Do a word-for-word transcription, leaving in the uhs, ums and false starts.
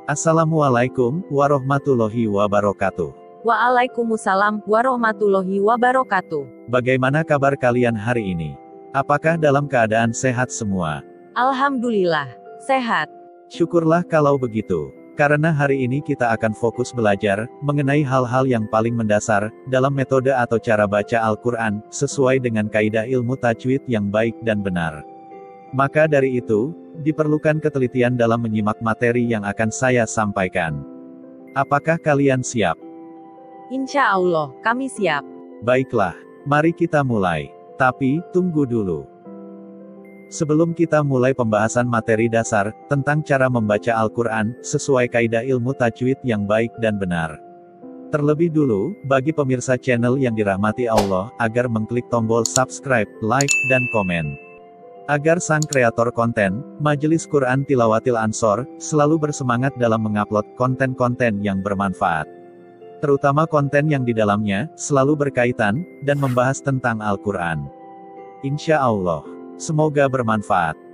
Assalamualaikum warahmatullahi wabarakatuh. Waalaikumsalam warahmatullahi wabarakatuh. Bagaimana kabar kalian hari ini? Apakah dalam keadaan sehat semua? Alhamdulillah, sehat. Syukurlah kalau begitu. Karena hari ini kita akan fokus belajar mengenai hal-hal yang paling mendasar dalam metode atau cara baca Al-Quran, sesuai dengan kaidah ilmu tajwid yang baik dan benar. Maka dari itu, diperlukan ketelitian dalam menyimak materi yang akan saya sampaikan. Apakah kalian siap? Insya Allah, kami siap. Baiklah, mari kita mulai. Tapi, tunggu dulu. Sebelum kita mulai pembahasan materi dasar tentang cara membaca Al-Quran sesuai kaidah ilmu tajwid yang baik dan benar. Terlebih dulu, bagi pemirsa channel yang dirahmati Allah, agar mengklik tombol subscribe, like, dan komen. Agar sang kreator konten, Majelis Quran Tilawatil Ansor, selalu bersemangat dalam mengupload konten-konten yang bermanfaat. Terutama konten yang di dalamnya, selalu berkaitan, dan membahas tentang Al-Quran. Insya Allah. Semoga bermanfaat.